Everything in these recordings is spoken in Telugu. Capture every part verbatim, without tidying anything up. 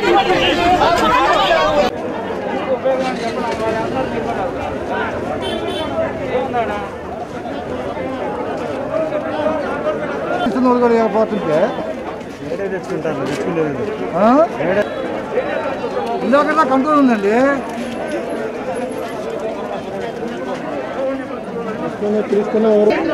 పోతుంటే ఇందాక కంట్రోల్ ఉందండి. తీసుకునే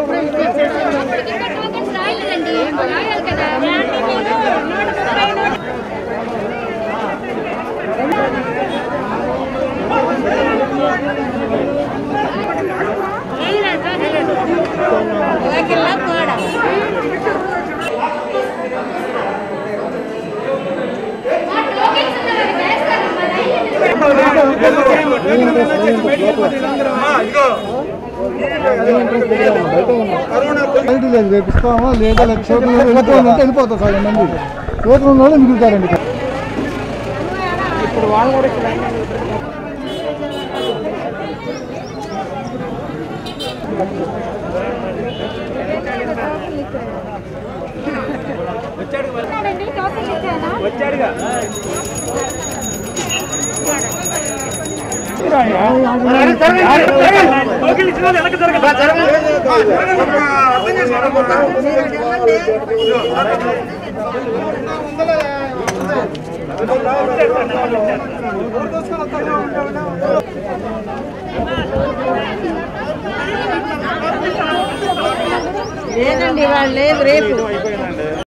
రేపిస్తామా లేదా వెళ్ళిపోతాం సార్ మంది కోతులు ఉన్న వాళ్ళు మిగులుతారండి. ఇప్పుడు వాళ్ళు కూడా వచ్చాడుగా లేదండి వాళ్ళు లేదు రేపు